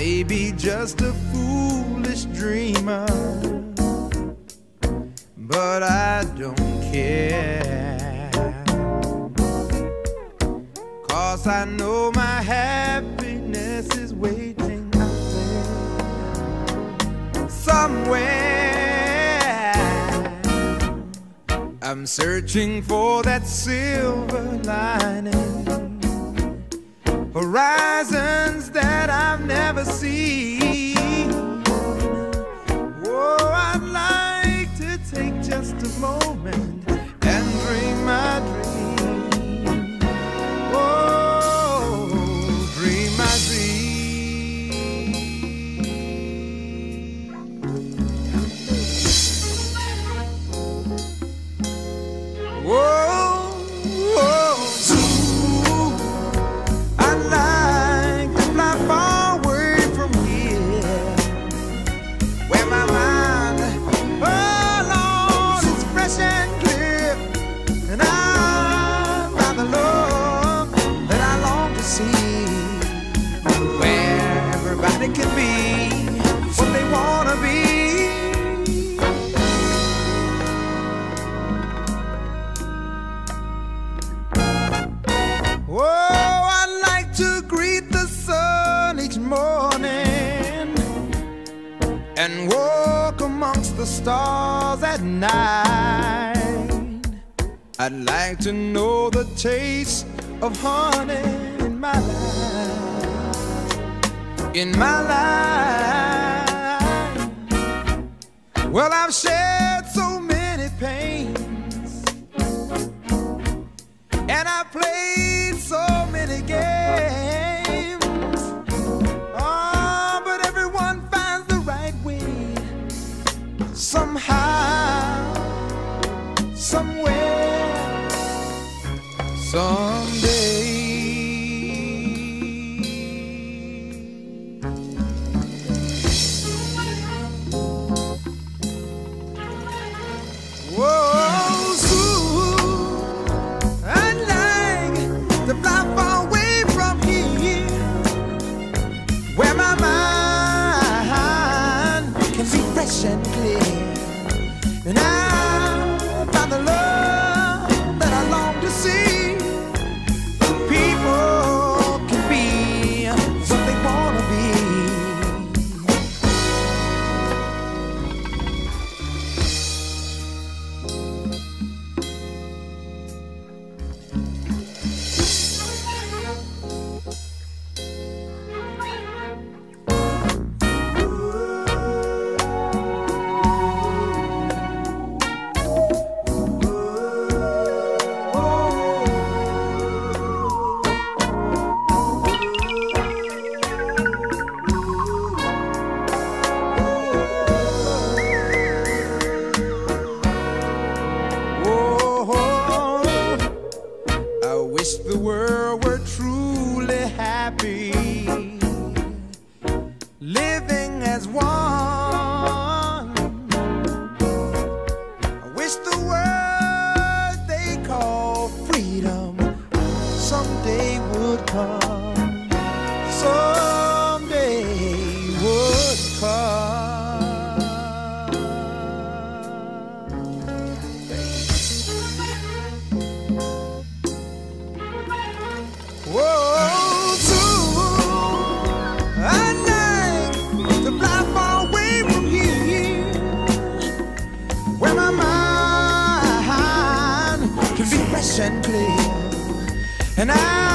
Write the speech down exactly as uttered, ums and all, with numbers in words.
may be just a foolish dreamer, but I don't care, 'cause I know my happiness is waiting out there somewhere. I'm searching for that silver lining, horizons that I've never seen. Oh, I'd like to take just a moment and dream my dream. Oh, dream my dream. Whoa. Can be what they wanna be. Oh, I'd like to greet the sun each morning and walk amongst the stars at night. I'd like to know the taste of honey in my life. In my life, well, I've shared so many pains, and I've played so many games. Oh, but everyone finds the right way, somehow, somewhere, someday. And clear, and I found the love that I long to see. People can be what they wanna be. The world were truly happy, living as one. I wish the word they call freedom someday would come, someday would come. Whoa, soon I'd like to fly far away from here, where my mind can be fresh and clear, and I